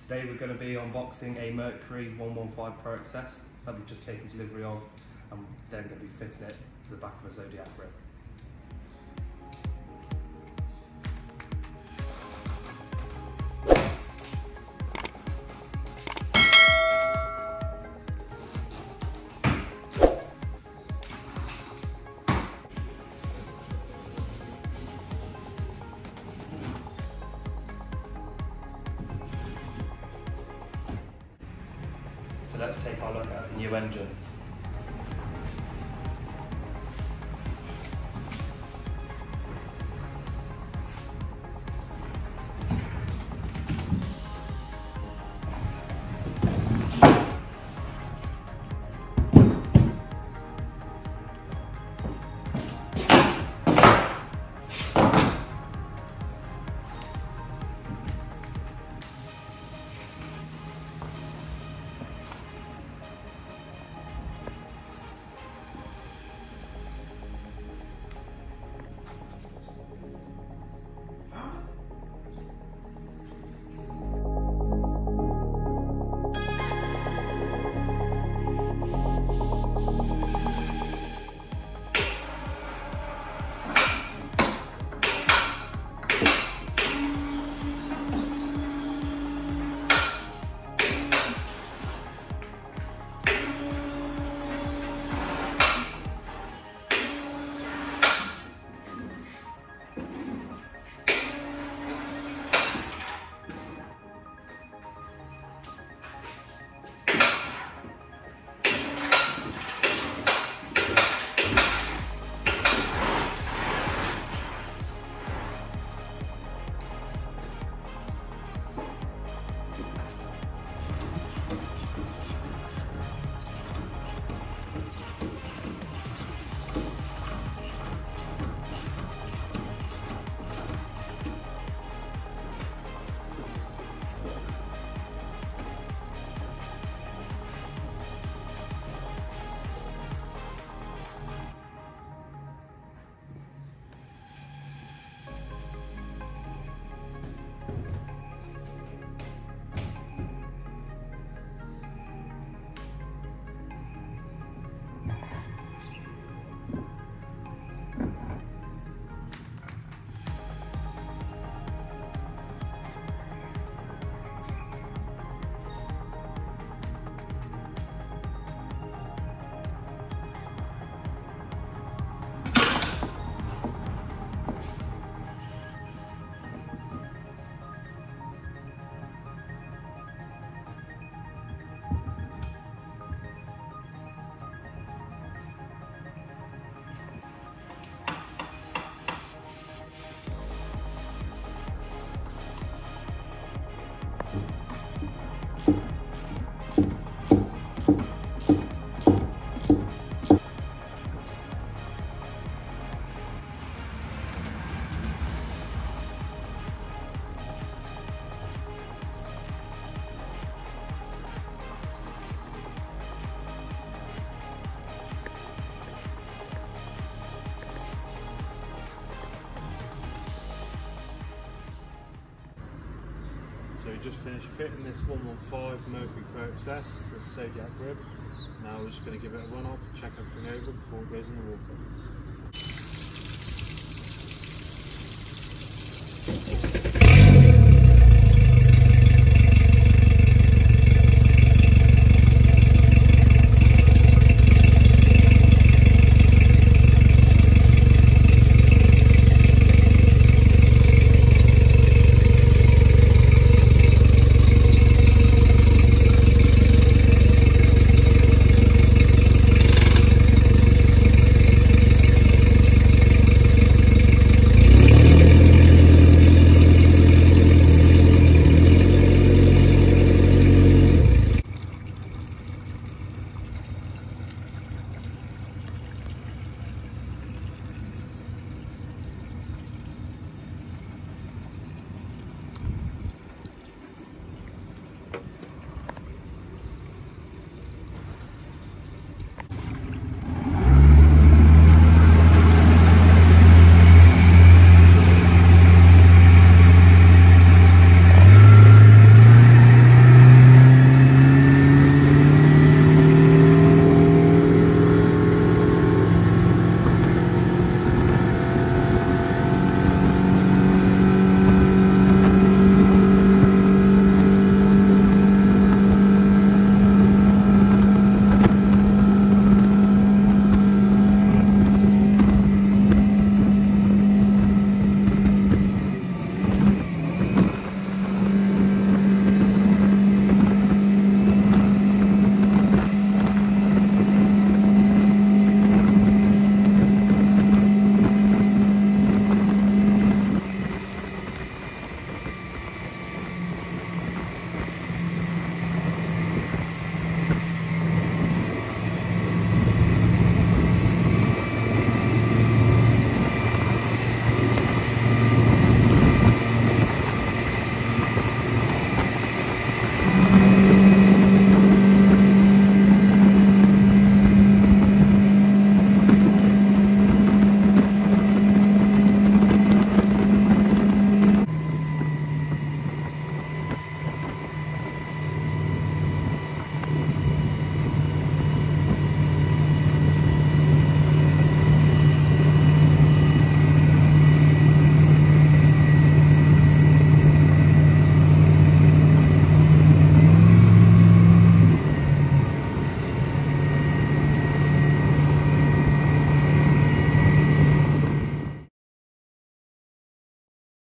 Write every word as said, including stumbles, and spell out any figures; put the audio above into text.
Today we're going to be unboxing a Mercury one fifteen Pro X S that we've just taken delivery of, and then going to be fitting it to the back of a Zodiac rib. So let's take a look at the new engine. So we just finished fitting this one fifteen Mercury Pro X S to the Zodiac rib. Now we're just going to give it a run up, check everything over before it goes in the water.